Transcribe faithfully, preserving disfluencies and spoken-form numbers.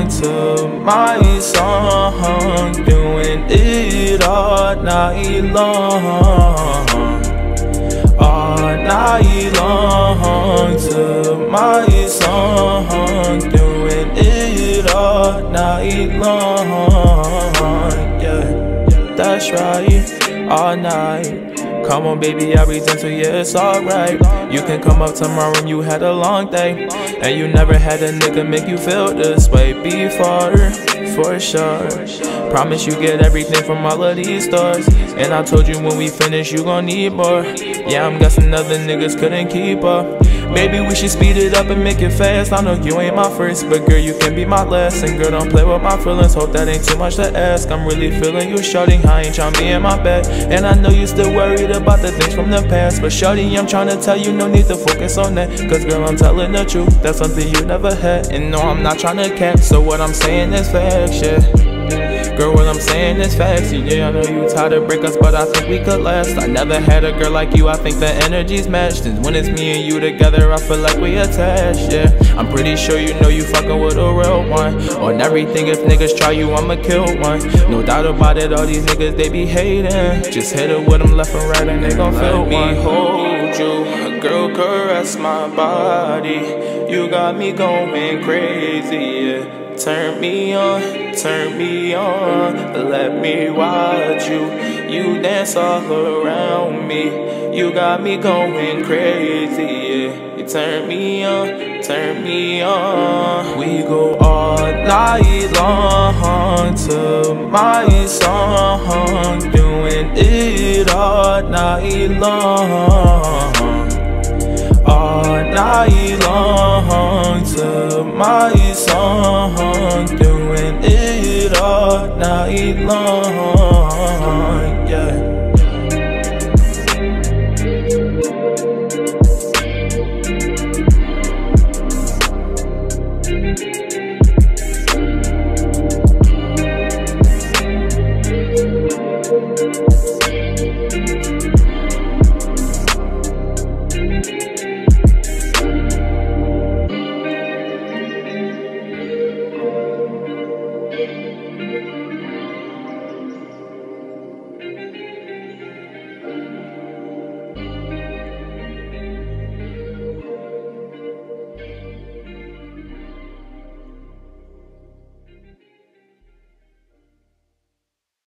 to my song, doing it all night long, all night long to my song, doing it all night long, yeah, that's right, all night. Come on baby, I'll be gentle, yeah, it's alright. You can come up tomorrow and you had a long day, and you never had a nigga make you feel this way before, for sure. Promise you get everything from all of these stores, and I told you when we finish you gon' need more. Yeah, I'm guessing other niggas couldn't keep up. Maybe we should speed it up and make it fast. I know you ain't my first, but girl, you can be my last. And girl, don't play with my feelings, hope that ain't too much to ask. I'm really feeling you, shorty, I ain't tryna be in my bed. And I know you still worried about the things from the past, but shorty, I'm tryna tell you, no need to focus on that. Cause girl, I'm telling the truth, that's something you never had. And no, I'm not tryna cap, so what I'm saying is facts, yeah. Girl, what I'm saying is facts, yeah, I know you tired to break us, but I think we could last. I never had a girl like you, I think the energy's matched. And when it's me and you together, I feel like we attached, yeah. I'm pretty sure you know you fucking with a real one. On everything, if niggas try you, I'ma kill one. No doubt about it, all these niggas, they be hating. Just hit it with them left and right and they gon' feel one. Let me hold you, girl, caress my body. You got me going crazy, yeah. Turn me on, turn me on, let me watch you. You dance all around me, you got me going crazy, yeah. You turn me on, turn me on. We go all night long to my song, doing it all night long, all night long to my song, doing it all night long.